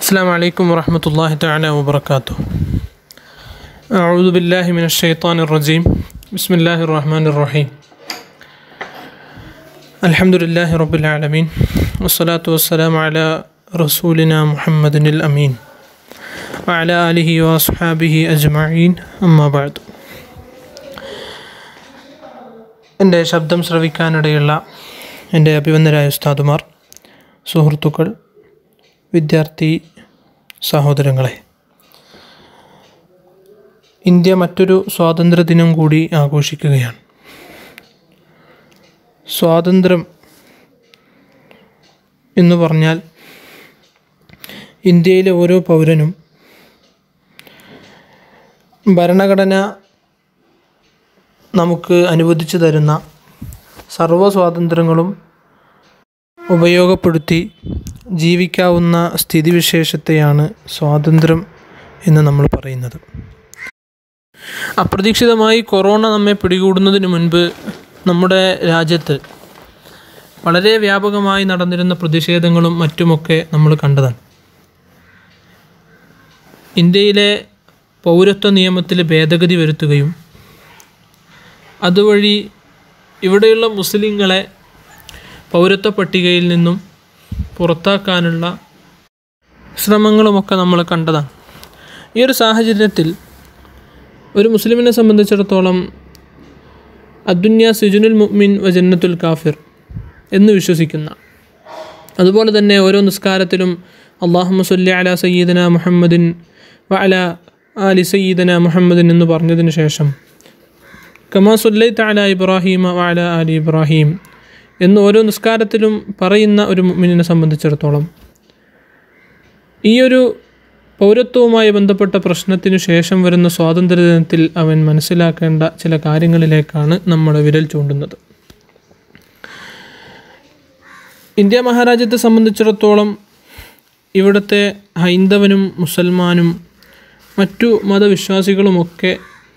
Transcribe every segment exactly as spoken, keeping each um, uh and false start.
السلام عليكم ورحمة الله تعالى وبركاته. أعوذ بالله من الشيطان الرجيم. بسم الله الرحمن الرحيم. الحمد لله رب العالمين والصلاة والسلام على رسولنا محمد الأمين وعلى آله وأصحابه أجمعين أما بعد. എൻ്റെ ശബ്ദം ശ്രവിക്കാനിടയുള്ള എൻ്റെ അഭിവന്ദരായ ഉസ്താദുമാർ, സുഹൃത്തുക്കൾ, വിദ്യാർത്ഥി സഹോദരങ്ങളെ, ഇന്ത്യ മറ്റൊരു സ്വാതന്ത്ര്യ ദിനം കൂടി ആഘോഷിക്കുകയാണ്. സ്വാതന്ത്ര്യം എന്ന് പറഞ്ഞാൽ ഇന്ത്യയിലെ ഓരോ പൗരനും ഭരണഘടന നമുക്ക് അനുവദിച്ചു തരുന്ന സർവ്വ സ്വാതന്ത്ര്യങ്ങളും ഉപയോഗപ്പെടുത്തി ജീവിക്കാവുന്ന സ്ഥിതിവിശേഷത്തെയാണ് സ്വാതന്ത്ര്യം എന്ന് നമ്മൾ പറയുന്നത്. അപ്രതീക്ഷിതമായി കൊറോണ നമ്മെ പിടികൂടുന്നതിന് മുൻപ് നമ്മുടെ രാജ്യത്ത് വളരെ വ്യാപകമായി നടന്നിരുന്ന പ്രതിഷേധങ്ങളും മറ്റുമൊക്കെ നമ്മൾ കണ്ടതാണ്. ഇന്ത്യയിലെ പൗരത്വ നിയമത്തിൽ ഭേദഗതി വരുത്തുകയും അതുവഴി ഇവിടെയുള്ള മുസ്ലിങ്ങളെ പൗരത്വ പട്ടികയിൽ നിന്നും പുറത്താക്കാനുള്ള ശ്രമങ്ങളുമൊക്കെ നമ്മൾ കണ്ടതാണ്. ഈ ഒരു സാഹചര്യത്തിൽ ഒരു മുസ്ലിമിനെ സംബന്ധിച്ചിടത്തോളം അദ്ദുന്യ സിജുനുൽ മുഅ്മിൻ വ ജന്നത്തുൽ കാഫിർ എന്ന് വിശ്വസിക്കുന്ന, അതുപോലെ തന്നെ ഓരോ നിസ്കാരത്തിലും അല്ലാഹുമ്മ സ്വല്ലി അലാ സയ്യിദന മുഹമ്മദിൻ വ അലാ ആലി സയ്യിദന മുഹമ്മദിൻ എന്ന് പറഞ്ഞതിന് ശേഷം കമാ സ്വല്ലൈത അലാ ഇബ്രാഹീമ വ അലാ ആലി ഇബ്രാഹീം എന്ന് ഓരോ നിസ്കാരത്തിലും പറയുന്ന ഒരു മുഅ്മിനിനെ സംബന്ധിച്ചിടത്തോളം ഈ ഒരു പൗരത്വവുമായി ബന്ധപ്പെട്ട പ്രശ്നത്തിനു ശേഷം വരുന്ന സ്വാതന്ത്ര്യദിനത്തിൽ അവൻ മനസ്സിലാക്കേണ്ട ചില കാര്യങ്ങളിലേക്കാണ് നമ്മൾ വിരൽ ചൂണ്ടുന്നത്. ഇന്ത്യ മഹാരാജ്യത്തെ സംബന്ധിച്ചിടത്തോളം ഇവിടുത്തെ ഹൈന്ദവനും മുസൽമാനും മറ്റു മതവിശ്വാസികളുമൊക്കെ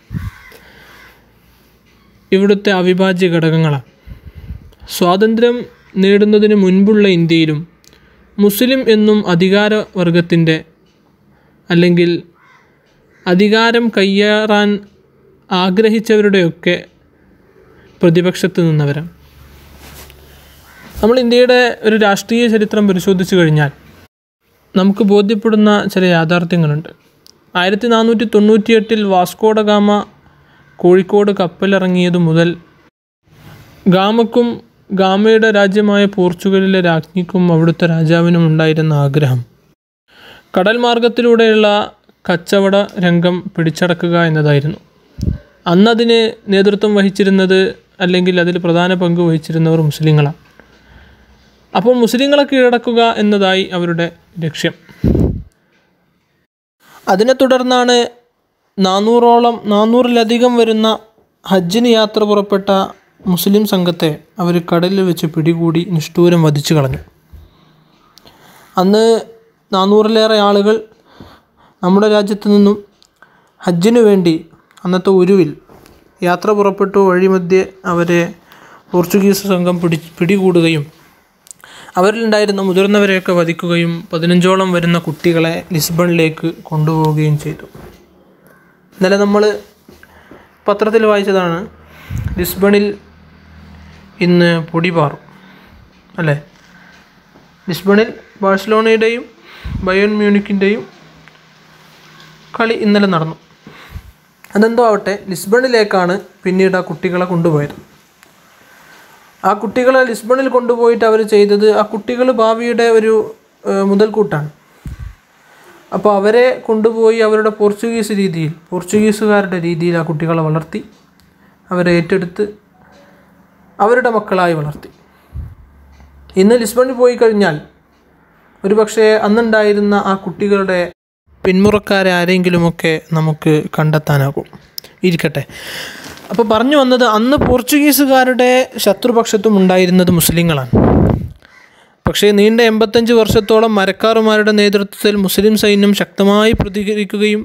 ഇവിടുത്തെ അവിഭാജ്യ ഘടകങ്ങളാണ്. സ്വാതന്ത്ര്യം നേടുന്നതിന് മുൻപുള്ള ഇന്ത്യയിലും മുസ്ലിം എന്നും അധികാരവർഗത്തിൻ്റെ അല്ലെങ്കിൽ അധികാരം കയ്യേറാൻ ആഗ്രഹിച്ചവരുടെയൊക്കെ പ്രതിപക്ഷത്ത് നിന്നവരാണ്. നമ്മൾ ഇന്ത്യയുടെ ഒരു രാഷ്ട്രീയ ചരിത്രം പരിശോധിച്ചു കഴിഞ്ഞാൽ നമുക്ക് ബോധ്യപ്പെടുന്ന ചില യാഥാർത്ഥ്യങ്ങളുണ്ട്. ആയിരത്തി നാനൂറ്റി തൊണ്ണൂറ്റിയെട്ടിൽ വാസ്കോഡ ഗാമ കോഴിക്കോട് കപ്പലിറങ്ങിയതു മുതൽ ഗാമക്കും ഗാമയുടെ രാജ്യമായ പോർച്ചുഗലിലെ രാജ്ഞിക്കും അവിടുത്തെ രാജാവിനും ഉണ്ടായിരുന്ന ആഗ്രഹം കടൽ മാർഗത്തിലൂടെയുള്ള കച്ചവട രംഗം പിടിച്ചടക്കുക എന്നതായിരുന്നു. അന്നതിന് നേതൃത്വം വഹിച്ചിരുന്നത് അല്ലെങ്കിൽ അതിൽ പ്രധാന പങ്ക് വഹിച്ചിരുന്നവർ മുസ്ലിങ്ങളാണ്. അപ്പോൾ മുസ്ലിങ്ങളെ കീഴടക്കുക എന്നതായി അവരുടെ ലക്ഷ്യം. അതിനെ തുടർന്നാണ് നാനൂറോളം നാനൂറിലധികം വരുന്ന ഹജ്ജിന് യാത്ര പുറപ്പെട്ട മുസ്ലിം സംഘത്തെ അവർ കടലിൽ വെച്ച് പിടികൂടി നിഷ്ഠൂരം വധിച്ചു കളഞ്ഞു. അന്ന് നാനൂറിലേറെ ആളുകൾ നമ്മുടെ രാജ്യത്തു നിന്നും ഹജ്ജിനു വേണ്ടി അന്നത്തെ ഉരുവിൽ യാത്ര പുറപ്പെട്ടു. വഴിമധ്യേ അവരെ പോർച്ചുഗീസ് സംഘം പിടി പിടികൂടുകയും അവരിലുണ്ടായിരുന്ന മുതിർന്നവരെയൊക്കെ വധിക്കുകയും പതിനഞ്ചോളം വരുന്ന കുട്ടികളെ ലിസ്ബണിലേക്ക് കൊണ്ടുപോവുകയും ചെയ്തു. ഇന്നലെ നമ്മൾ പത്രത്തിൽ വായിച്ചതാണ്, ലിസ്ബണിൽ ഇന്ന് പൊടി പാറും അല്ലേ. ലിസ്ബണിൽ ബാഴ്സലോണയുടെയും ബയേൺ മ്യൂണിക്കിൻ്റെയും കളി ഇന്നലെ നടന്നു. അതെന്തോ ആവട്ടെ, ലിസ്ബണിലേക്കാണ് പിന്നീട് ആ കുട്ടികളെ കൊണ്ടുപോയത്. ആ കുട്ടികളെ ലിസ്ബണിൽ കൊണ്ടുപോയിട്ട് അവർ ചെയ്തത്, ആ കുട്ടികൾ ഭാവിയുടെ ഒരു മുതൽക്കൂട്ടാണ്. അപ്പോൾ അവരെ കൊണ്ടുപോയി അവരുടെ പോർച്ചുഗീസ് രീതിയിൽ, പോർച്ചുഗീസുകാരുടെ രീതിയിൽ ആ കുട്ടികളെ വളർത്തി, അവരെ ഏറ്റെടുത്ത് അവരുടെ മക്കളായി വളർത്തി. ഇന്ന് ലിസ്ബണിൽ പോയി കഴിഞ്ഞാൽ ഒരു പക്ഷേ അന്നുണ്ടായിരുന്ന ആ കുട്ടികളുടെ പിന്മുറക്കാരെ ആരെങ്കിലുമൊക്കെ നമുക്ക് കണ്ടെത്താനാകും. ഇരിക്കട്ടെ. അപ്പോൾ പറഞ്ഞു വന്നത്, അന്ന് പോർച്ചുഗീസുകാരുടെ ശത്രുപക്ഷത്തും ഉണ്ടായിരുന്നത് മുസ്ലിങ്ങളാണ്. പക്ഷേ നീണ്ട എൺപത്തഞ്ച് വർഷത്തോളം മരക്കാറുമാരുടെ നേതൃത്വത്തിൽ മുസ്ലിം സൈന്യം ശക്തമായി പ്രതികരിക്കുകയും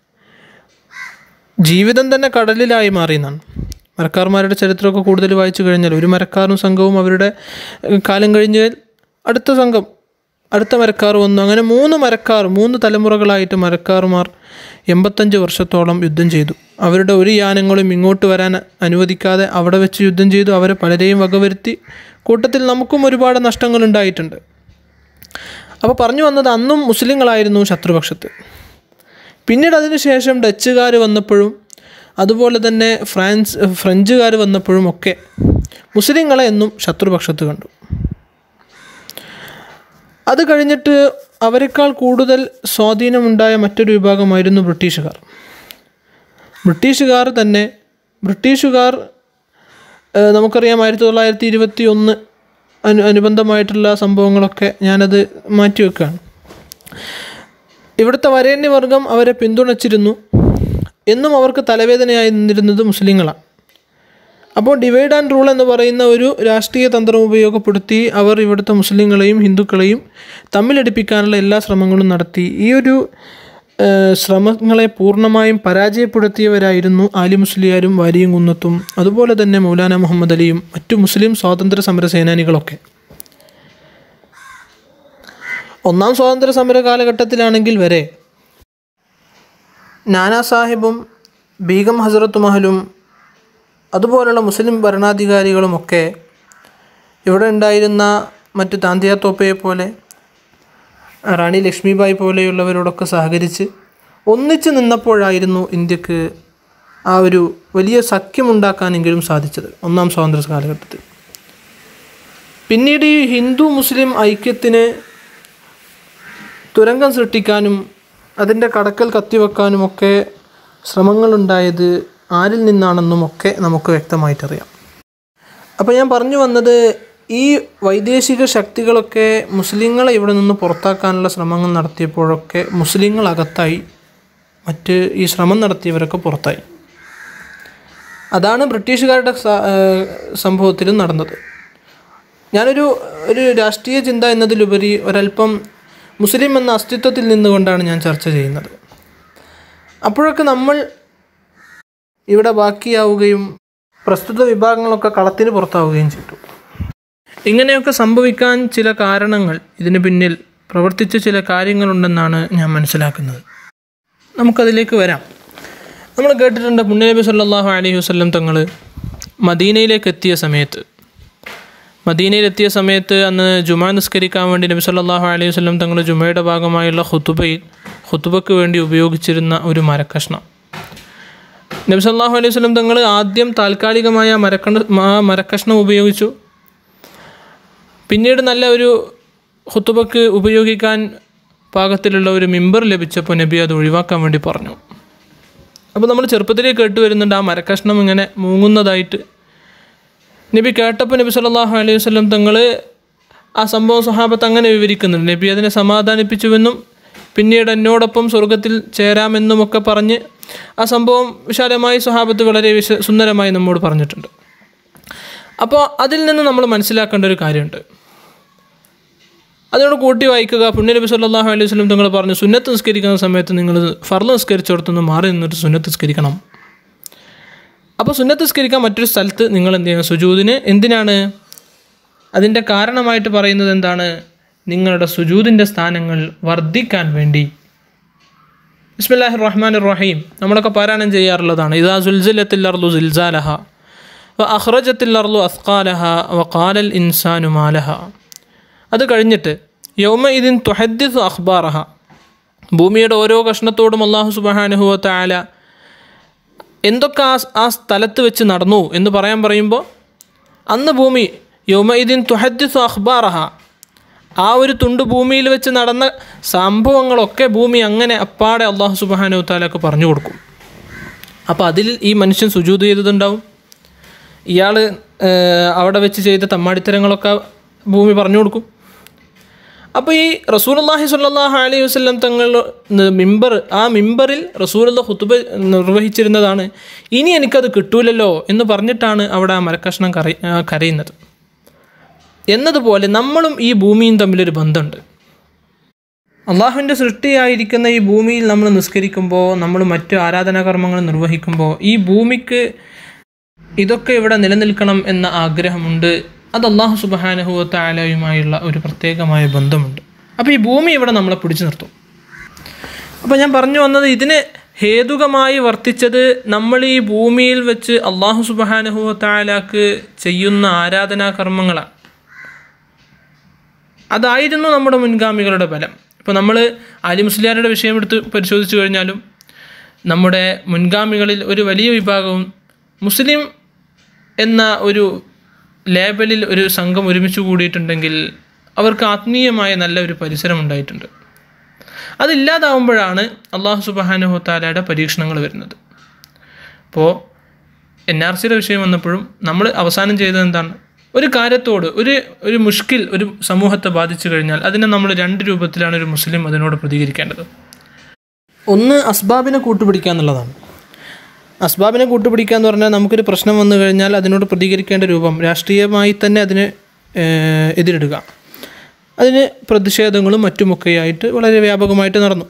ജീവിതം തന്നെ കടലിലായി മാറിയെന്നാണ്. മരക്കാർമാരുടെ ചരിത്രമൊക്കെ കൂടുതൽ വായിച്ചു കഴിഞ്ഞാൽ ഒരു മരക്കാരും സംഘവും അവരുടെ കാലം കഴിഞ്ഞാൽ അടുത്ത സംഘം അടുത്ത മരക്കാർ വന്നു. അങ്ങനെ മൂന്ന് മരക്കാർ മൂന്ന് തലമുറകളായിട്ട് മരക്കാർമാർ എൺപത്തഞ്ച് വർഷത്തോളം യുദ്ധം ചെയ്തു. അവരുടെ ഒരു യാനങ്ങളും ഇങ്ങോട്ട് വരാൻ അനുവദിക്കാതെ അവിടെ വെച്ച് യുദ്ധം ചെയ്തു. അവരെ പലരെയും വകവരുത്തി. കൂട്ടത്തിൽ നമുക്കും ഒരുപാട് നഷ്ടങ്ങളുണ്ടായിട്ടുണ്ട്. അപ്പോൾ പറഞ്ഞു വന്നത്, അന്നും മുസ്ലിങ്ങളായിരുന്നു ശത്രുപക്ഷത്ത്. പിന്നീട് അതിന് ശേഷം ഡച്ചുകാർ വന്നപ്പോഴും അതുപോലെ തന്നെ ഫ്രാൻസ് ഫ്രഞ്ചുകാർ വന്നപ്പോഴും ഒക്കെ മുസ്ലിങ്ങളെ എന്നും ശത്രുപക്ഷത്ത് കണ്ടു. അത് കഴിഞ്ഞിട്ട് അവരെക്കാൾ കൂടുതൽ സ്വാധീനമുണ്ടായ മറ്റൊരു വിഭാഗമായിരുന്നു ബ്രിട്ടീഷുകാർ. ബ്രിട്ടീഷുകാർ തന്നെ ബ്രിട്ടീഷുകാർ നമുക്കറിയാം ആയിരത്തി തൊള്ളായിരത്തി ഇരുപത്തി ഒന്ന് അനു അനുബന്ധമായിട്ടുള്ള സംഭവങ്ങളൊക്കെ ഞാനത് മാറ്റിവെക്കുകയാണ്. ഇവിടുത്തെ വരേണ്യവർഗം അവരെ പിന്തുണച്ചിരുന്നു. എന്നും അവർക്ക് തലവേദനയായി നിന്നിരുന്നത് മുസ്ലിങ്ങളാണ്. അപ്പോൾ ഡിവൈഡ് ആൻഡ് റൂൾ എന്ന് പറയുന്ന ഒരു രാഷ്ട്രീയ തന്ത്രം ഉപയോഗപ്പെടുത്തി അവർ ഇവിടുത്തെ മുസ്ലിങ്ങളെയും ഹിന്ദുക്കളെയും തമ്മിലടിപ്പിക്കാനുള്ള എല്ലാ ശ്രമങ്ങളും നടത്തി. ഈ ഒരു ശ്രമങ്ങളെ പൂർണ്ണമായും പരാജയപ്പെടുത്തിയവരായിരുന്നു ആലി മുസ്ലിയാരും വാരിയും കുന്നത്തും അതുപോലെ തന്നെ മൗലാന മുഹമ്മദ് അലിയും മറ്റു മുസ്ലിം സ്വാതന്ത്ര്യ സമര സേനാനികളൊക്കെ. ഒന്നാം സ്വാതന്ത്ര്യ സമര കാലഘട്ടത്തിലാണെങ്കിൽ വരെ നാനാ സാഹിബും ബീഗം ഹസരത്ത് മഹലും അതുപോലുള്ള മുസ്ലിം ഭരണാധികാരികളുമൊക്കെ ഇവിടെ ഉണ്ടായിരുന്ന മറ്റു താന്തിയ തോപ്പയെ പോലെ റാണി ലക്ഷ്മിബായി പോലെയുള്ളവരോടൊക്കെ സഹകരിച്ച് ഒന്നിച്ച് നിന്നപ്പോഴായിരുന്നു ഇന്ത്യക്ക് ആ ഒരു വലിയ സഖ്യമുണ്ടാക്കാനെങ്കിലും സാധിച്ചത് ഒന്നാം സ്വാതന്ത്ര്യ കാലഘട്ടത്തിൽ. പിന്നീട് ഈ ഹിന്ദു മുസ്ലിം ഐക്യത്തിന് തുരങ്കം സൃഷ്ടിക്കാനും അതിൻ്റെ കടക്കൽ കത്തിവെക്കാനുമൊക്കെ ശ്രമങ്ങളുണ്ടായത് ആരിൽ നിന്നാണെന്നുമൊക്കെ നമുക്ക് വ്യക്തമായിട്ടറിയാം. അപ്പോൾ ഞാൻ പറഞ്ഞു വന്നത്, ഈ വൈദേശിക ശക്തികളൊക്കെ മുസ്ലിങ്ങളെ ഇവിടെ നിന്ന് പുറത്താക്കാനുള്ള ശ്രമങ്ങൾ നടത്തിയപ്പോഴൊക്കെ മുസ്ലിങ്ങളകത്തായി, മറ്റ് ഈ ശ്രമം നടത്തിയവരൊക്കെ പുറത്തായി. അതാണ് ബ്രിട്ടീഷുകാരുടെ സംഭവത്തിലും നടന്നത്. ഞാനൊരു ഒരു രാഷ്ട്രീയ ചിന്ത എന്നതിലുപരി ഒരല്പം മുസ്ലിം എന്ന അസ്തിത്വത്തിൽ നിന്നുകൊണ്ടാണ് ഞാൻ ചർച്ച ചെയ്യുന്നത്. അപ്പോഴൊക്കെ നമ്മൾ ഇവിടെ ബാക്കിയാവുകയും പ്രസ്തുത വിഭാഗങ്ങളൊക്കെ കളത്തിന് പുറത്താവുകയും ചെയ്തു. ഇങ്ങനെയൊക്കെ സംഭവിക്കാൻ ചില കാരണങ്ങൾ, ഇതിന് പിന്നിൽ പ്രവർത്തിച്ച ചില കാര്യങ്ങളുണ്ടെന്നാണ് ഞാൻ മനസ്സിലാക്കുന്നത്. നമുക്കതിലേക്ക് വരാം. നമ്മൾ കേട്ടിട്ടുണ്ട്, പുണ്യനബി സല്ലല്ലാഹു അലൈഹി വസല്ലം തങ്ങൾ മദീനയിലേക്ക് എത്തിയ സമയത്ത് മദീനയിലെത്തിയ സമയത്ത് അന്ന് ജുമാ നിസ്കരിക്കാൻ വേണ്ടി നബി സല്ലല്ലാഹു അലൈഹി വസല്ലം തങ്ങൾ ജുമയുടെ ഭാഗമായുള്ള ഖുതുബയിൽ ഖുതുബയ്ക്ക് വേണ്ടി ഉപയോഗിച്ചിരുന്ന ഒരു മരക്കഷ്ണം നബി സല്ലല്ലാഹു അലൈഹി വസല്ലം തങ്ങൾ ആദ്യം താൽക്കാലികമായ മരക്കണ ആ മരക്കഷ്ണം ഉപയോഗിച്ചു. പിന്നീട് നല്ല ഒരു ഖുതുബയ്ക്ക് ഉപയോഗിക്കാൻ പാകത്തിലുള്ള ഒരു മിമ്പർ ലഭിച്ചപ്പോൾ നബി അത് ഒഴിവാക്കാൻ വേണ്ടി പറഞ്ഞു. അപ്പോൾ നമ്മൾ ചെറുപ്പത്തിലേ കേട്ട് വരുന്നുണ്ട് ആ മരക്കഷ്ണം ഇങ്ങനെ മൂങ്ങുന്നതായിട്ട്. നബി കേട്ടപ്പോൾ നബി സല്ലല്ലാഹു അലൈഹി വസല്ലം തങ്ങൾ ആ സംഭവം സ്വഹാബത്ത് അങ്ങനെ വിവരിക്കുന്നുണ്ട്. നബി അതിനെ സമാധാനിപ്പിച്ചുവെന്നും പിന്നീട് എന്നോടൊപ്പം സ്വർഗത്തിൽ ചേരാമെന്നുമൊക്കെ പറഞ്ഞ് ആ സംഭവം വിശാലമായി സ്വഹാബത്ത് വളരെ വിശ സുന്ദരമായി നമ്മോട് പറഞ്ഞിട്ടുണ്ട്. അപ്പോൾ അതിൽ നിന്ന് നമ്മൾ മനസ്സിലാക്കേണ്ട ഒരു കാര്യമുണ്ട്. അതിനോട് കൂട്ടി വായിക്കുക. പുണ്യനബി സല്ലല്ലാഹു അലൈഹി വസല്ലം തങ്ങൾ പറഞ്ഞു, സുന്നത്ത് നിസ്കരിക്കുന്ന സമയത്ത് നിങ്ങൾ ഫർള് നിസ്കരിച്ചിടത്തുനിന്ന് മാറി നിന്നിട്ട് സുന്നത്ത് നിസ്കരിക്കണം. അപ്പോൾ സുന്നത്ത് നിസ്കരിക്കാൻ മറ്റൊരു സ്ഥലത്ത് നിങ്ങൾ എന്ത് ചെയ്യണം? സുജൂദിന്. എന്തിനാണ്? അതിൻ്റെ കാരണമായിട്ട് പറയുന്നത് എന്താണ്? നിങ്ങളുടെ സുജൂദിൻ്റെ സ്ഥാനങ്ങൾ വർദ്ധിക്കാൻ വേണ്ടി. ബിസ്മില്ലാഹിർ റഹ്മാനിർ റഹീം നമ്മളൊക്കെ പാരായണം ചെയ്യാറുള്ളതാണ്. ഇദാ സുൽസിലത്തിൽ അർളു സിൽസാലഹ വ അഖ്റജത്തിൽ അർളു അസ്ഖാലഹ വ ഖാലൽ ഇൻസാനു മാലഹ. അത് കഴിഞ്ഞിട്ട് യൗമ ഇദിൻ തുഹദ്ദിസു അഖ്ബാറഹ, ഭൂമിയുടെ ഓരോ കഷ്ണത്തോടും അല്ലാഹു സുബ്ഹാനഹു വ തആല എന്തൊക്കെ ആ ആ സ്ഥലത്ത് വെച്ച് നടന്നു എന്ന് പറയാൻ പറയുമ്പോൾ അന്ന് ഭൂമി യൗമ ഇദിൻ തുഹദ്ദിസു അഖ്ബാറഹ, ആ ഒരു തുണ്ട് ഭൂമിയിൽ വെച്ച് നടന്ന സംഭവങ്ങളൊക്കെ ഭൂമി അങ്ങനെ അപ്പാടെ അല്ലാഹു സുബ്ഹാനഹു വ തആലക്ക് പറഞ്ഞു കൊടുക്കും. അപ്പോൾ അതിൽ ഈ മനുഷ്യൻ സുജൂദ് ചെയ്തതുണ്ടാവും. ഇയാൾ അവിടെ വെച്ച് ചെയ്ത തമ്മാടിത്തരങ്ങളൊക്കെ ഭൂമി പറഞ്ഞു കൊടുക്കും. അപ്പോൾ ഈ റസൂലുള്ളാഹി സ്വല്ലല്ലാഹു അലൈഹി വസല്ലം തങ്ങൾ മിമ്പർ ആ മിമ്പറിൽ റസൂലുള്ള ഖുതുബ നിർവഹിച്ചിരുന്നതാണ്. ഇനി എനിക്കത് കിട്ടൂലല്ലോ എന്ന് പറഞ്ഞിട്ടാണ് അവിടെ ആ മരക്കഷ്ണം കര കരയുന്നത്. എന്നതുപോലെ നമ്മളും ഈ ഭൂമിയും തമ്മിലൊരു ബന്ധമുണ്ട്. അള്ളാഹുവിൻ്റെ സൃഷ്ടിയായിരിക്കുന്ന ഈ ഭൂമിയിൽ നമ്മൾ നിസ്കരിക്കുമ്പോൾ, നമ്മൾ മറ്റു ആരാധനാകർമ്മങ്ങൾ നിർവഹിക്കുമ്പോൾ ഈ ഭൂമിക്ക് ഇതൊക്കെ ഇവിടെ നിലനിൽക്കണം എന്ന ആഗ്രഹമുണ്ട്. അത് അല്ലാഹു സുബ്ഹാനഹു വ തആലയുമായുള്ള ഒരു പ്രത്യേകമായ ബന്ധമുണ്ട്. അപ്പോൾ ഈ ഭൂമി ഇവിടെ നമ്മളെ പിടിച്ചു നിർത്തും. അപ്പോൾ ഞാൻ പറഞ്ഞു വന്നത്, ഇതിന് ഹേതുകമായി വർത്തിച്ചത് നമ്മൾ ഈ ഭൂമിയിൽ വെച്ച് അള്ളാഹു സുബ്ഹാനഹു വ തആലക്ക് ചെയ്യുന്ന ആരാധനാ കർമ്മങ്ങളാണ്. അതായിരുന്നു നമ്മുടെ മുൻഗാമികളുടെ ബലം. ഇപ്പോൾ നമ്മൾ ആലി മുസ്ലിയാരുടെ വിഷയം എടുത്ത് പരിശോധിച്ചു കഴിഞ്ഞാലും നമ്മുടെ മുൻഗാമികളിൽ ഒരു വലിയ വിഭാഗവും മുസ്ലിം എന്ന ഒരു ലേബലിൽ ഒരു സംഘം ഒരുമിച്ച് കൂടിയിട്ടുണ്ടെങ്കിൽ അവർക്ക് ആത്മീയമായ നല്ല ഒരു പരിസരം ഉണ്ടായിട്ടുണ്ട്. അതില്ലാതാവുമ്പോഴാണ് അള്ളാഹു സുബ്ഹാനഹു വ തആലയുടെ പരീക്ഷണങ്ങൾ വരുന്നത്. അപ്പോൾ എൻ ആർ സിയുടെ വിഷയം വന്നപ്പോഴും നമ്മൾ അവസാനം ചെയ്തത് എന്താണ്? ഒരു കാര്യത്തോട് ഒരു ഒരു മുഷ്കിൽ ഒരു സമൂഹത്തെ ബാധിച്ചു കഴിഞ്ഞാൽ അതിനെ നമ്മൾ രണ്ട് രൂപത്തിലാണ് ഒരു മുസ്ലിം അതിനോട് പ്രതികരിക്കേണ്ടത്. ഒന്ന്, അസ്ബാബിനെ കൂട്ടുപിടിക്കുക എന്നുള്ളതാണ്. അസ്ബാബിനെ കൂട്ടുപിടിക്കുക എന്ന് പറഞ്ഞാൽ നമുക്കൊരു പ്രശ്നം വന്നു കഴിഞ്ഞാൽ അതിനോട് പ്രതികരിക്കേണ്ട രൂപം രാഷ്ട്രീയമായി തന്നെ അതിനെ എതിരിടുക. അതിന് പ്രതിഷേധങ്ങളും മറ്റുമൊക്കെയായിട്ട് വളരെ വ്യാപകമായിട്ട് നടന്നു.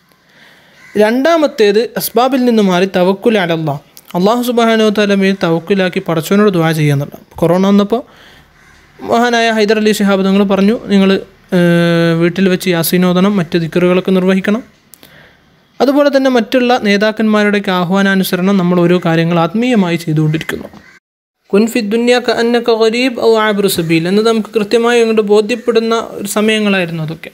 രണ്ടാമത്തേത് അസ്ബാബിൽ നിന്ന് മാറി തവക്കുൽ അലല്ലാഹ്, അള്ളാഹു സുബ്ഹാനഹു വ തആല മേൽ തവക്കുലാക്കി പടച്ചവനോട് ദുആ ചെയ്യുക എന്നുള്ളത്. കൊറോണ വന്നപ്പോൾ മഹാനായ ഹൈദർ അലി ശിഹാബ് തങ്ങൾ പറഞ്ഞു, നിങ്ങൾ വീട്ടിൽ വെച്ച് യാസീനോദനം മറ്റ് ദിക്റുകളൊക്കെ നിർവഹിക്കണം. അതുപോലെ തന്നെ മറ്റുള്ള നേതാക്കന്മാരുടെയൊക്കെ ആഹ്വാനാനുസരണം നമ്മൾ ഓരോ കാര്യങ്ങൾ ആത്മീയമായി ചെയ്തുകൊണ്ടിരിക്കുന്നു. കുൻ ഫി ദുനിയ കഅന്നക ഗരീബ് ഔ ആബിറു സബീൽ എന്ന് നമുക്ക് കൃത്യമായി അങ്ങോട്ട് ബോധ്യപ്പെടുന്ന ഒരു സമയങ്ങളായിരുന്നു അതൊക്കെ.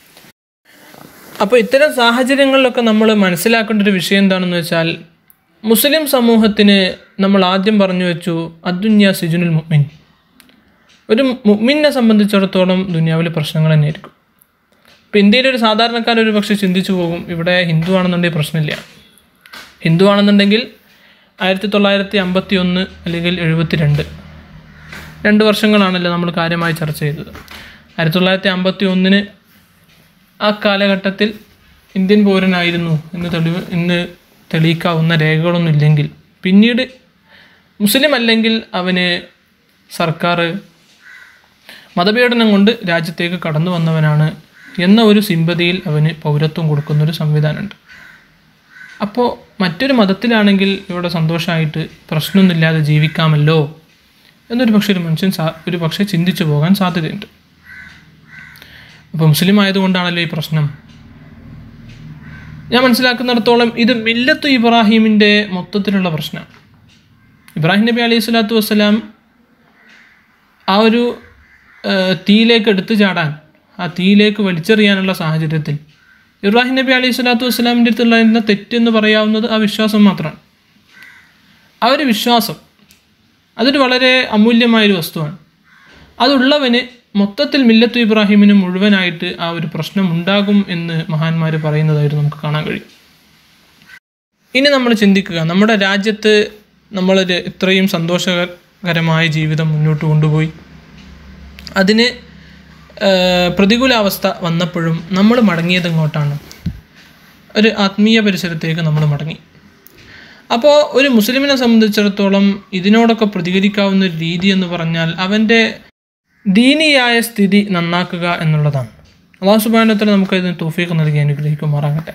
അപ്പോൾ ഇത്തരം സാഹചര്യങ്ങളിലൊക്കെ നമ്മൾ മനസ്സിലാക്കേണ്ട ഒരു വിഷയം എന്താണെന്ന് വെച്ചാൽ, മുസ്ലിം സമൂഹത്തിന് നമ്മൾ ആദ്യം പറഞ്ഞു വെച്ചു അദ്ദുന്യ സിജുനുൽ മുഅ്മിൻ. ഒരു മുഅ്മിനെ സംബന്ധിച്ചിടത്തോളം ദുനിയാവിൽ പ്രശ്നങ്ങൾ തന്നെയായിരിക്കും. ഇപ്പോൾ ഇന്ത്യയിലൊരു സാധാരണക്കാരൊരു പക്ഷേ ചിന്തിച്ചു പോകും, ഇവിടെ ഹിന്ദു ആണെന്നുണ്ടെങ്കിൽ പ്രശ്നമില്ല. ഹിന്ദു ആണെന്നുണ്ടെങ്കിൽ ആയിരത്തി തൊള്ളായിരത്തി അമ്പത്തി ഒന്ന് അല്ലെങ്കിൽ എഴുപത്തി രണ്ട് രണ്ട് വർഷങ്ങളാണല്ലോ നമ്മൾ കാര്യമായി ചർച്ച ചെയ്തത്. ആയിരത്തി തൊള്ളായിരത്തി അമ്പത്തി ഒന്നിന് ആ കാലഘട്ടത്തിൽ ഇന്ത്യൻ പൗരനായിരുന്നു എന്ന് തെളിവ് ഇന്ന് തെളിയിക്കാവുന്ന രേഖകളൊന്നും ഇല്ലെങ്കിൽ, പിന്നീട് മുസ്ലിം അല്ലെങ്കിൽ അവന് സർക്കാർ മതപീഡനം കൊണ്ട് രാജ്യത്തേക്ക് കടന്നു വന്നവനാണ് എന്ന ഒരു സിമ്പതിയിൽ അവന് പൗരത്വം കൊടുക്കുന്നൊരു സംവിധാനമുണ്ട്. അപ്പോൾ മറ്റൊരു മതത്തിലാണെങ്കിൽ ഇവിടെ സന്തോഷമായിട്ട് പ്രശ്നമൊന്നുമില്ലാതെ ജീവിക്കാമല്ലോ എന്നൊരു പക്ഷേ ഒരു മനുഷ്യൻ സാ ഒരു പക്ഷേ ചിന്തിച്ചു പോകാൻ സാധ്യതയുണ്ട്. അപ്പോൾ മുസ്ലിം ആയതുകൊണ്ടാണല്ലോ ഈ പ്രശ്നം. ഞാൻ മനസ്സിലാക്കുന്നിടത്തോളം ഇത് മില്ലത്തു ഇബ്രാഹിമിൻ്റെ മൊത്തത്തിലുള്ള പ്രശ്നമാണ്. ഇബ്രാഹിം നബി അലൈഹി സ്വലാത്തു വസ്സലാം ആ ഒരു തീയിലേക്ക് എടുത്തു ചാടാൻ, ആ തീയിലേക്ക് വലിച്ചെറിയാനുള്ള സാഹചര്യത്തിൽ ഇബ്രാഹിം നബി അലൈഹി സ്വലാത്തു വസ്സലാമിൻ്റെ അടുത്തുള്ള തെറ്റെന്ന് പറയാവുന്നത് ആ വിശ്വാസം മാത്രമാണ്. ആ ഒരു വിശ്വാസം അതൊരു വളരെ അമൂല്യമായൊരു വസ്തുവാണ്. അതുള്ളവന് മൊത്തത്തിൽ മില്ലത്തു ഇബ്രാഹിമിന് മുഴുവനായിട്ട് ആ ഒരു പ്രശ്നം ഉണ്ടാകും എന്ന് മഹാന്മാർ പറയുന്നതായിട്ട് നമുക്ക് കാണാൻ കഴിയും. ഇനി നമ്മൾ ചിന്തിക്കുക, നമ്മുടെ രാജ്യത്ത് നമ്മളൊരു ഇത്രയും സന്തോഷകരമായ ജീവിതം മുന്നോട്ട് കൊണ്ടുപോയി, അതിന് പ്രതികൂലാവസ്ഥ വന്നപ്പോഴും നമ്മൾ മടങ്ങിയത് എങ്ങോട്ടാണ്? ഒരു ആത്മീയ പരിസരത്തേക്ക് നമ്മൾ മടങ്ങി. അപ്പോൾ ഒരു മുസ്ലിമിനെ സംബന്ധിച്ചിടത്തോളം ഇതിനോടൊക്കെ പ്രതികരിക്കാവുന്ന ഒരു രീതി എന്ന് പറഞ്ഞാൽ അവൻ്റെ ദീനിയായ സ്ഥിതി നന്നാക്കുക എന്നുള്ളതാണ്. അല്ലാഹു സുബ്ഹാനഹു വ തആല നമുക്കതിന് തൗഫീഖ് നൽകി അനുഗ്രഹിക്കുമാറാകട്ടെ.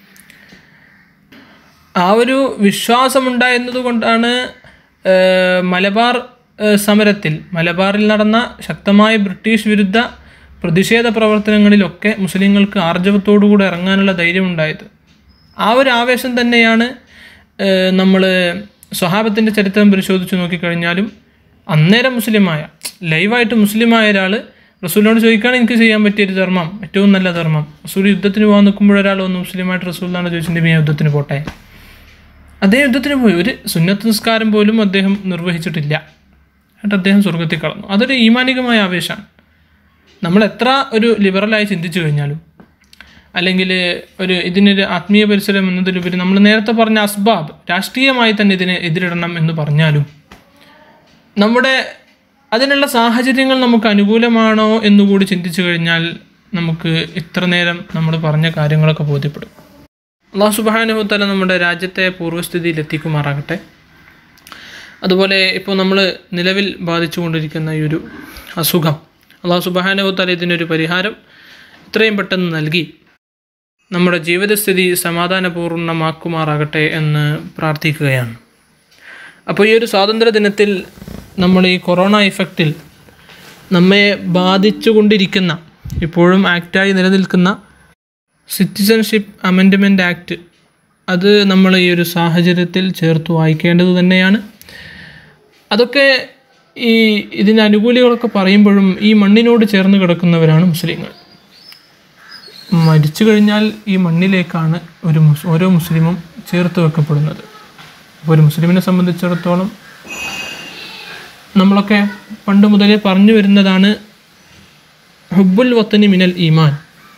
ആ ഒരു വിശ്വാസമുണ്ടായിരുന്നത് കൊണ്ടാണ് മലബാർ സമരത്തിൽ മലബാറിൽ നടന്ന ശക്തമായ ബ്രിട്ടീഷ് വിരുദ്ധ പ്രതിഷേധ പ്രവർത്തനങ്ങളിലൊക്കെ മുസ്ലിങ്ങൾക്ക് ആർജവത്തോടുകൂടി ഇറങ്ങാനുള്ള ധൈര്യമുണ്ടായത്. ആ ഒരു ആവേശം തന്നെയാണ് നമ്മൾ സ്വഹാബത്തിൻ്റെ ചരിത്രം പരിശോധിച്ച് നോക്കിക്കഴിഞ്ഞാലും അന്നേരം മുസ്ലിമായ ലൈവായിട്ട് മുസ്ലിമായ ഒരാൾ റസൂലിനോട് ചോദിക്കുകയാണ്, എനിക്ക് ചെയ്യാൻ പറ്റിയൊരു ധർമ്മം, ഏറ്റവും നല്ല ധർമ്മം. റസൂൽ യുദ്ധത്തിന് പോകാൻ നിൽക്കുമ്പോഴൊരാൾ വന്ന് മുസ്ലിമായിട്ട് റസൂലിനാണ് ചോദിച്ചിട്ടുണ്ടെങ്കിൽ ഞാൻ യുദ്ധത്തിന് പോട്ടെ. അദ്ദേഹം യുദ്ധത്തിന് പോയി. ഒരു സുന്നത്ത് നിസ്കാരം പോലും അദ്ദേഹം നിർവഹിച്ചിട്ടില്ല. എന്നിട്ട് അദ്ദേഹം സ്വർഗത്തിൽ കടന്നു. അതൊരു ഈമാനികമായ ആവേശമാണ്. നമ്മൾ എത്ര ഒരു ലിബറലായി ചിന്തിച്ചു കഴിഞ്ഞാലും അല്ലെങ്കിൽ ഒരു ഇതിനൊരു ആത്മീയ പരിസരം എന്നതിലുപരി നമ്മൾ നേരത്തെ പറഞ്ഞ അസ്ബാബ് രാഷ്ട്രീയമായി തന്നെ ഇതിനെ എതിരിടണം എന്ന് പറഞ്ഞാലും നമ്മുടെ അതിനുള്ള സാഹചര്യങ്ങൾ നമുക്ക് അനുകൂലമാണോ എന്നുകൂടി ചിന്തിച്ചു കഴിഞ്ഞാൽ നമുക്ക് ഇത്ര നേരം നമ്മൾ പറഞ്ഞ കാര്യങ്ങളൊക്കെ ബോധ്യപ്പെടും. അല്ലാഹു സുബ്ഹാനഹു വ തആല നമ്മുടെ രാജ്യത്തെ പൂർവ്വസ്ഥിതിയിൽ എത്തിക്കുമാറാകട്ടെ. അതുപോലെ ഇപ്പോൾ നമ്മൾ നിലവിൽ ബാധിച്ചുകൊണ്ടിരിക്കുന്ന ഈ ഒരു അസുഖം അല്ലാഹു സുബ്ഹാനഹു വ തആല ഇതിനൊരു പരിഹാരം എത്രയും പെട്ടെന്ന് നൽകി നമ്മുടെ ജീവിതസ്ഥിതി സമാധാനപൂർണ്ണമാക്കുമാറാകട്ടെ എന്ന് പ്രാർത്ഥിക്കുകയാണ്. അപ്പോൾ ഈ ഒരു സ്വാതന്ത്ര്യ ദിനത്തിൽ നമ്മൾ ഈ കൊറോണ ഇഫക്റ്റിൽ നമ്മെ ബാധിച്ചു കൊണ്ടിരിക്കുന്ന ഇപ്പോഴും ആക്റ്റായി നിലനിൽക്കുന്ന സിറ്റിസൺഷിപ്പ് അമെൻഡ്മെൻറ്റ് ആക്ട്, അത് നമ്മൾ ഈ ഒരു സാഹചര്യത്തിൽ ചേർത്ത് വായിക്കേണ്ടത് തന്നെയാണ്. അതൊക്കെ ഈ ഇതിന് അനുകൂലികളൊക്കെ പറയുമ്പോഴും ഈ മണ്ണിനോട് ചേർന്ന് കിടക്കുന്നവരാണ് മുസ്ലിങ്ങൾ. മരിച്ചു കഴിഞ്ഞാൽ ഈ മണ്ണിലേക്കാണ് ഒരു മുസ് ഓരോ മുസ്ലിമും ചേർത്ത് വെക്കപ്പെടുന്നത്. അപ്പോൾ ഒരു മുസ്ലിമിനെ സംബന്ധിച്ചിടത്തോളം നമ്മളൊക്കെ പണ്ട് മുതലേ പറഞ്ഞു വരുന്നതാണ് ഹുബ്ബുൽ വത്തനി മിനൽ ഈമാൻ.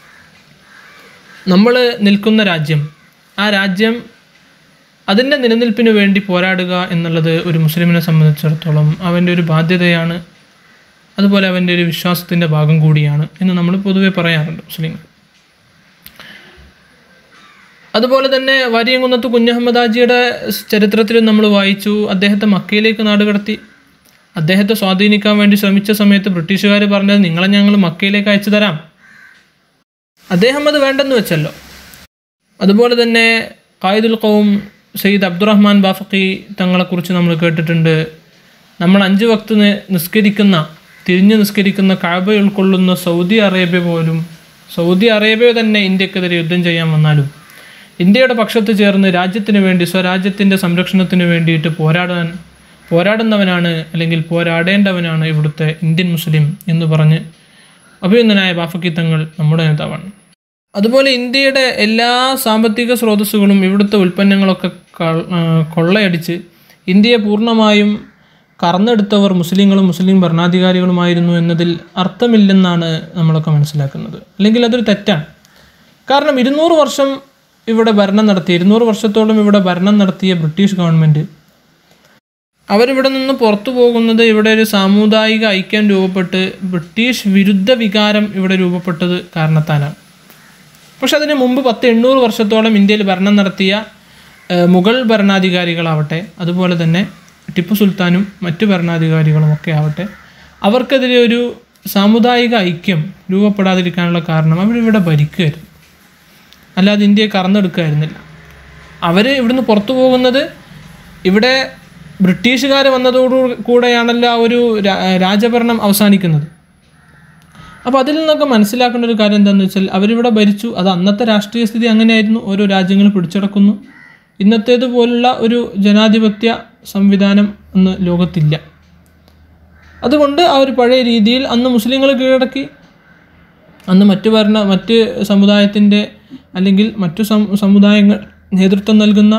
നമ്മൾ നിൽക്കുന്ന രാജ്യം, ആ രാജ്യം അതിൻ്റെ നിലനിൽപ്പിന് വേണ്ടി പോരാടുക എന്നുള്ളത് ഒരു മുസ്ലിമിനെ സംബന്ധിച്ചിടത്തോളം അവൻ്റെ ഒരു ബാധ്യതയാണ്, അതുപോലെ അവൻ്റെ ഒരു വിശ്വാസത്തിൻ്റെ ഭാഗം കൂടിയാണ് എന്ന് നമ്മൾ പൊതുവെ പറയാറുണ്ട് മുസ്ലിങ്ങൾ. അതുപോലെ തന്നെ വാരിയംകുന്നത്ത് കുഞ്ഞഹമ്മദ് ഹാജിയുടെ ചരിത്രത്തിലും നമ്മൾ വായിച്ചു, അദ്ദേഹത്തെ മക്കയിലേക്ക് നാടുകടത്തി. അദ്ദേഹത്തെ സ്വാധീനിക്കാൻ വേണ്ടി ശ്രമിച്ച സമയത്ത് ബ്രിട്ടീഷുകാർ പറഞ്ഞത് നിങ്ങളെ ഞങ്ങൾ മക്കയിലേക്ക് അയച്ചു തരാം. അദ്ദേഹം അത് വേണ്ടെന്ന് വെച്ചല്ലോ. അതുപോലെ തന്നെ ഖായിദുൽ ഖൗം സയ്യിദ് അബ്ദുറഹ്മാൻ ബാഫഖി തങ്ങളെക്കുറിച്ച് നമ്മൾ കേട്ടിട്ടുണ്ട്. നമ്മൾ അഞ്ച് വക്ത് നിസ്കരിക്കുന്ന തിരിഞ്ഞ് നിസ്കരിക്കുന്ന കഅബ ഉൾക്കൊള്ളുന്ന സൗദി അറേബ്യ പോലും, സൗദി അറേബ്യ തന്നെ ഇന്ത്യക്കെതിരെ യുദ്ധം ചെയ്യാൻ വന്നാലും ഇന്ത്യയുടെ പക്ഷത്ത് ചേർന്ന് രാജ്യത്തിന് വേണ്ടി, സ്വരാജ്യത്തിൻ്റെ സംരക്ഷണത്തിന് വേണ്ടിയിട്ട് പോരാടാൻ പോരാടുന്നവനാണ് അല്ലെങ്കിൽ പോരാടേണ്ടവനാണ് ഇവിടുത്തെ ഇന്ത്യൻ മുസ്ലിം എന്ന് പറഞ്ഞ് അഭിനന്ദനായ ബാഫഖി തങ്ങൾ നമ്മുടെ നേതാവാണ്. അതുപോലെ ഇന്ത്യയുടെ എല്ലാ സാമ്പത്തിക സ്രോതസ്സുകളും ഇവിടുത്തെ ഉൽപ്പന്നങ്ങളൊക്കെ കൊള്ളയടിച്ച് ഇന്ത്യയെ പൂർണ്ണമായും കറന്നെടുത്തവർ മുസ്ലിങ്ങളും മുസ്ലിം ഭരണാധികാരികളുമായിരുന്നു എന്നതിൽ അർത്ഥമില്ലെന്നാണ് നമ്മളൊക്കെ മനസ്സിലാക്കുന്നത്. അല്ലെങ്കിൽ അതൊരു തെറ്റാണ്. കാരണം ഇരുന്നൂറ് വർഷം ഇവിടെ ഭരണം നടത്തിയ ഇരുന്നൂറ് വർഷത്തോളം ഇവിടെ ഭരണം നടത്തിയ ബ്രിട്ടീഷ് ഗവൺമെൻറ് അവരിവിടെ നിന്ന് പുറത്തു പോകുന്നത് ഇവിടെ ഒരു സാമുദായിക ഐക്യം രൂപപ്പെട്ട് ബ്രിട്ടീഷ് വിരുദ്ധ വികാരം ഇവിടെ രൂപപ്പെട്ടത് കാരണത്താലാണ്. പക്ഷെ അതിന് മുമ്പ് പത്ത് എണ്ണൂറ് വർഷത്തോളം ഇന്ത്യയിൽ ഭരണം നടത്തിയ മുഗൾ ഭരണാധികാരികളാവട്ടെ, അതുപോലെ തന്നെ ടിപ്പു സുൽത്താനും മറ്റ് ഭരണാധികാരികളും ഒക്കെ ആവട്ടെ, അവർക്കെതിരെ ഒരു സാമുദായിക ഐക്യം രൂപപ്പെടാതിരിക്കാനുള്ള കാരണം അവരിവിടെ ഭരിക്കുമായിരുന്നു, അല്ലാതെ ഇന്ത്യയെ കറന്നെടുക്കുമായിരുന്നില്ല. അവർ ഇവിടുന്ന് പുറത്തു പോകുന്നത് ഇവിടെ ബ്രിട്ടീഷുകാർ വന്നതോടു കൂടെയാണല്ലോ ആ ഒരു രാജഭരണം അവസാനിക്കുന്നത്. അപ്പോൾ അതിൽ നിന്നൊക്കെ മനസ്സിലാക്കേണ്ട ഒരു കാര്യം എന്താണെന്ന് വെച്ചാൽ അവരിവിടെ ഭരിച്ചു, അത് അന്നത്തെ രാഷ്ട്രീയ സ്ഥിതി അങ്ങനെയായിരുന്നു, ഓരോ രാജ്യങ്ങൾ പിടിച്ചടക്കുന്നു. ഇന്നത്തേതുപോലുള്ള ഒരു ജനാധിപത്യ സംവിധാനം അന്ന് ലോകത്തില്ല. അതുകൊണ്ട് ആ ഒരു പഴയ രീതിയിൽ അന്ന് മുസ്ലിങ്ങൾ കീഴടക്കി. അന്ന് മറ്റ് ഭരണ മറ്റ് സമുദായത്തിൻ്റെ അല്ലെങ്കിൽ മറ്റു സമുദായങ്ങൾ നേതൃത്വം നൽകുന്ന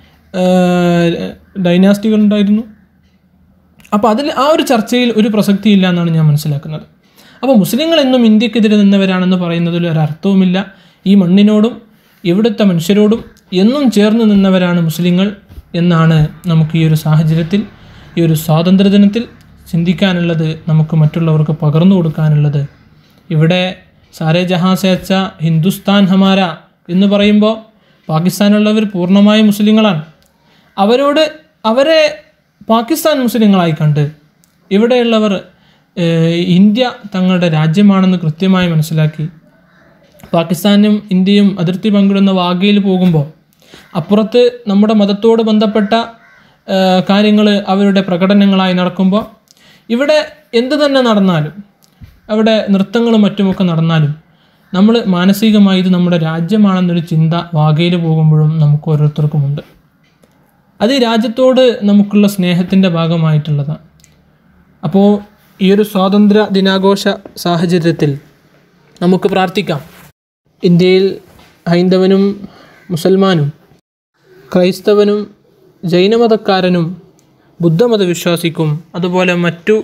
ഡൈനാസ്റ്റികളുണ്ടായിരുന്നു. അപ്പോൾ അതിൽ ആ ഒരു ചർച്ചയിൽ ഒരു പ്രസക്തിയില്ല എന്നാണ് ഞാൻ മനസ്സിലാക്കുന്നത്. അപ്പോൾ മുസ്ലിങ്ങൾ എന്നും ഇന്ത്യക്കെതിരെ നിന്നവരാണെന്ന് പറയുന്നതിൽ ഒരർത്ഥവുമില്ല. ഈ മണ്ണിനോടും ഇവിടുത്തെ മനുഷ്യരോടും എന്നും ചേർന്ന് നിന്നവരാണ് മുസ്ലിങ്ങൾ എന്നാണ് നമുക്ക് ഈ ഒരു സാഹചര്യത്തിൽ, ഈ ഒരു സ്വാതന്ത്ര്യദിനത്തിൽ ചിന്തിക്കാനുള്ളത്, നമുക്ക് മറ്റുള്ളവർക്ക് പകർന്നു കൊടുക്കാനുള്ളത്. ഇവിടെ സാരേ ജഹാൻ സേ അച്ഛാ ഹിന്ദുസ്ഥാൻ ഹമാര എന്ന് പറയുമ്പോൾ പാകിസ്ഥാനുള്ളവർ പൂർണ്ണമായും മുസ്ലിങ്ങളാണ്. അവരോട് അവരെ പാകിസ്ഥാൻ മുസ്ലിങ്ങളായി കണ്ട് ഇവിടെയുള്ളവർ ഇന്ത്യ തങ്ങളുടെ രാജ്യമാണെന്ന് കൃത്യമായി മനസ്സിലാക്കി പാകിസ്ഥാനും ഇന്ത്യയും അതിർത്തി പങ്കിടുന്ന വാഗയിൽ പോകുമ്പോൾ അപ്പുറത്ത് നമ്മുടെ മതത്തോട് ബന്ധപ്പെട്ട കാര്യങ്ങൾ അവരുടെ പ്രകടനങ്ങളായി നടക്കുമ്പോൾ ഇവിടെ എന്ത് തന്നെ നടന്നാലും, അവിടെ നൃത്തങ്ങളും മറ്റുമൊക്കെ നടന്നാലും നമ്മൾ മാനസികമായി ഇത് നമ്മുടെ രാജ്യമാണെന്നൊരു ചിന്ത വാഗയിൽ പോകുമ്പോഴും നമുക്ക് ഓരോരുത്തർക്കുമുണ്ട്. അത് ഈ രാജ്യത്തോട് നമുക്കുള്ള സ്നേഹത്തിൻ്റെ ഭാഗമായിട്ടുള്ളതാണ്. അപ്പോൾ ഈ ഒരു സ്വാതന്ത്ര്യ ദിനാഘോഷ സാഹചര്യത്തിൽ നമുക്ക് പ്രാർത്ഥിക്കാം, ഇന്ത്യയിൽ ഹൈന്ദവനും മുസൽമാനും ക്രൈസ്തവനും ജൈനമതക്കാരനും ബുദ്ധമത വിശ്വാസിക്കും അതുപോലെ മറ്റു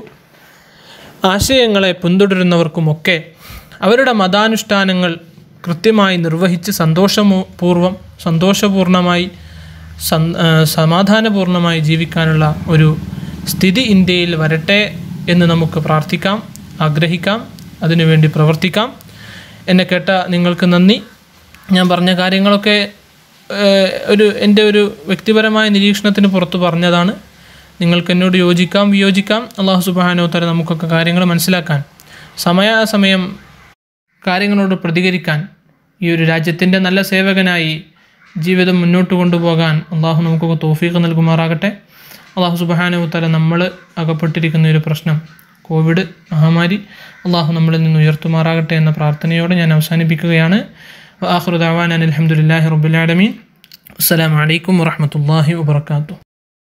ആശയങ്ങളെ പിന്തുടരുന്നവർക്കുമൊക്കെ അവരുടെ മതാനുഷ്ഠാനങ്ങൾ കൃത്യമായി നിർവഹിച്ച് സന്തോഷപൂർവ്വം സന്തോഷപൂർണ്ണമായി സമാധാനപൂർണ്ണമായി ജീവിക്കാനുള്ള ഒരു സ്ഥിതി ഇന്ത്യയിൽ വരട്ടെ എന്ന് നമുക്ക് പ്രാർത്ഥിക്കാം, ആഗ്രഹിക്കാം, അതിനുവേണ്ടി പ്രവർത്തിക്കാം. എന്നെ കേട്ട നിങ്ങൾക്ക് നന്ദി. ഞാൻ പറഞ്ഞ കാര്യങ്ങളൊക്കെ ഒരു എൻ്റെ ഒരു വ്യക്തിപരമായ നിരീക്ഷണത്തിന് പുറത്ത് പറഞ്ഞതാണ്. നിങ്ങൾക്ക് എന്നോട് യോജിക്കാം, വിയോജിക്കാം. അള്ളാഹു സുബ്ഹാനഹു വ തആല നമുക്കൊക്കെ കാര്യങ്ങൾ മനസ്സിലാക്കാൻ, സമയാസമയം കാര്യങ്ങളോട് പ്രതികരിക്കാൻ, ഈ ഒരു രാജ്യത്തിൻ്റെ നല്ല സേവകനായി ജീവിതം മുന്നോട്ട് കൊണ്ടുപോകാൻ അള്ളാഹു നമുക്കൊക്കെ തൗഫീഖ് നൽകുമാറാകട്ടെ. അള്ളാഹു സുബ്ഹാനഹു വ തആല നമ്മൾ അകപ്പെട്ടിരിക്കുന്ന ഒരു പ്രശ്നം കോവിഡ് മഹാമാരി അള്ളാഹു നമ്മളിൽ നിന്ന് ഉയർത്തുമാറാകട്ടെ എന്ന പ്രാർത്ഥനയോടെ ഞാൻ അവസാനിപ്പിക്കുകയാണ്. വആഖിറു ദഅവാനാ അൽഹംദുലില്ലാഹി റബ്ബിൽ ആലമീൻ. അസ്സലാമു അലൈക്കും വറഹ്മത്തുള്ളാഹി വബറകാതുഹു.